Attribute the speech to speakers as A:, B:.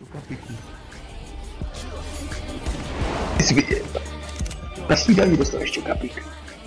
A: Čukapiky.
B: Ty jsi viděl. Na snídaní dostaneš čukapík.